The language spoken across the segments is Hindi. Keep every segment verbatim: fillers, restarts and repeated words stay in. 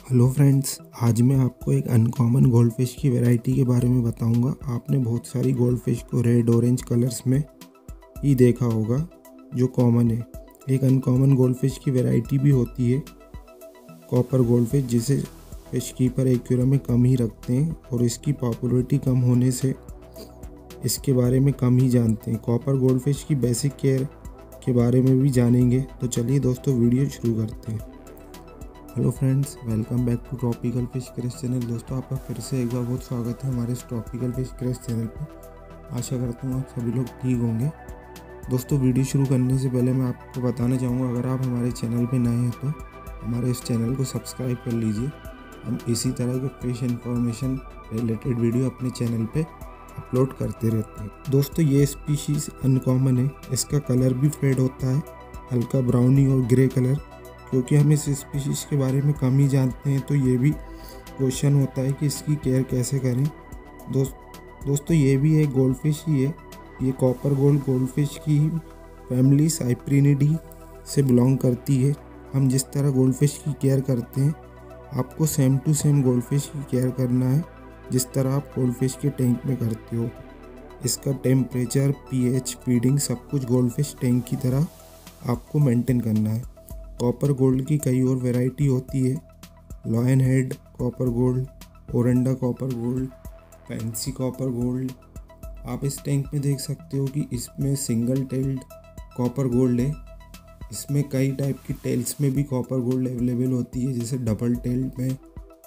हेलो फ्रेंड्स, आज मैं आपको एक अनकॉमन गोल्ड फिश की वैरायटी के बारे में बताऊंगा। आपने बहुत सारी गोल्ड फिश को रेड ऑरेंज कलर्स में ही देखा होगा जो कॉमन है। एक अनकॉमन गोल्ड फिश की वैरायटी भी होती है कॉपर गोल्ड फिश, जिसे फिश कीपर एक्वेरियम में कम ही रखते हैं और इसकी पॉपुलैरिटी कम होने से इसके बारे में कम ही जानते हैं। कॉपर गोल्ड फिश की बेसिक केयर के बारे में भी जानेंगे। तो चलिए दोस्तों, वीडियो शुरू करते हैं। Hello friends, welcome back to tropical fish craze channel. दोस्तों, आपका फिर से एक बार बहुत स्वागत है हमारे इस ट्रॉपिकल फिश क्रेज चैनल पे। आशा करता हूँ आप सभी लोग ठीक होंगे। दोस्तों, वीडियो शुरू करने से पहले मैं आपको बताना चाहूँगा, अगर आप हमारे चैनल पे नए हैं तो हमारे इस चैनल को सब्सक्राइब कर लीजिए। हम इसी तरह के फिश इन्फॉर्मेशन रिलेटेड वीडियो अपने चैनल पर अपलोड करते रहते हैं। दोस्तों, ये स्पीशीज़ अनकॉमन है। इसका कलर भी फेड होता है, हल्का ब्राउनी और ग्रे कलर। क्योंकि हम इस स्पीशीज़ के बारे में कम ही जानते हैं, तो ये भी क्वेश्चन होता है कि इसकी केयर कैसे करें। दोस्त दोस्तों ये भी एक गोल्ड फिश ही है। ये कॉपर गोल्ड गोल्ड फिश की फैमिली साइप्रिनिडी से बिलोंग करती है। हम जिस तरह गोल्ड फिश की केयर करते हैं, आपको same to same gold fish की केयर करना है, जिस तरह आप गोल्ड फिश के टैंक में करते हो। इसका टेम्परेचर, पीएच, फीडिंग सब कुछ गोल्ड फिश टैंक की तरह आपको मेंटेन करना है। कॉपर गोल्ड की कई और वैरायटी होती है। Lion head copper gold, oranda copper gold, fancy copper gold. आप इस टैंक में देख सकते हो कि इसमें सिंगल टेल्ड कॉपर गोल्ड है। इसमें कई टाइप की टेल्स में भी कॉपर गोल्ड अवेलेबल होती है, जैसे डबल टेल में,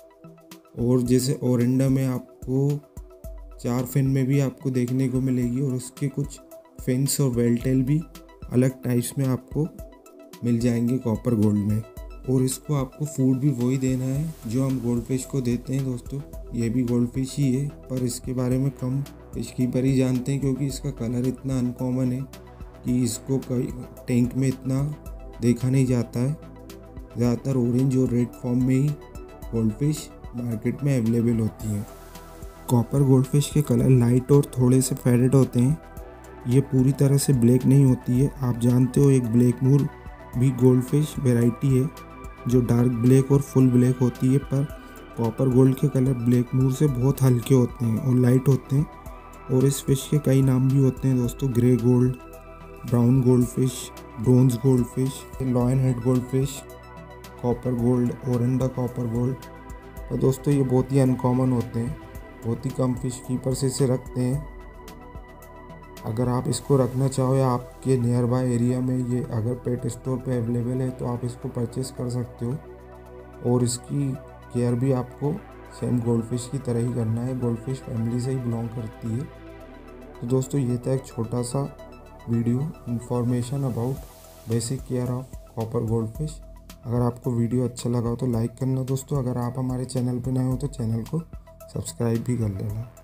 और जैसे ओरेंडा में आपको चार फिन में भी आपको देखने को मिलेगी, और उसके कुछ फिन्स और वेल टेल भी अलग टाइप्स में आपको मिल जाएंगे कॉपर गोल्ड में। और इसको आपको फूड भी वही देना है जो हम गोल्ड फिश को देते हैं। दोस्तों, ये भी गोल्ड फिश ही है, पर इसके बारे में कम फिश कीपर ही जानते हैं, क्योंकि इसका कलर इतना अनकॉमन है कि इसको कई टैंक में इतना देखा नहीं जाता है। ज़्यादातर ऑरेंज और रेड फॉर्म में ही गोल्ड फिश मार्केट में अवेलेबल होती है। कॉपर गोल्ड फिश के कलर लाइट और थोड़े से फेडेड होते हैं। ये पूरी तरह से ब्लैक नहीं होती है। आप जानते हो, एक ब्लैक मूर भी गोल्ड फिश वैरायटी है जो डार्क ब्लैक और फुल ब्लैक होती है, पर कॉपर गोल्ड के कलर ब्लैक मूर से बहुत हल्के होते हैं और लाइट होते हैं। और इस फिश के कई नाम भी होते हैं दोस्तों, grey gold, brown gold fish, bronze gold fish, lion head gold fish, copper gold, oranda copper gold. तो दोस्तों, ये बहुत ही अनकॉमन होते हैं। बहुत ही कम फिश कीपर्स इसे रखते हैं। अगर आप इसको रखना चाहो या आपके नियर बाय एरिया में ये अगर पेट स्टोर पे अवेलेबल है, तो आप इसको परचेस कर सकते हो। और इसकी केयर भी आपको सेम गोल्ड फिश की तरह ही करना है। गोल्ड फिश फैमिली से ही बिलोंग करती है। तो दोस्तों, ये था एक छोटा सा video information about basic care of copper gold fish. अगर आपको वीडियो अच्छा लगा हो तो लाइक करना दोस्तों। अगर आप हमारे चैनल पर नए हो तो चैनल को सब्सक्राइब भी कर लेना।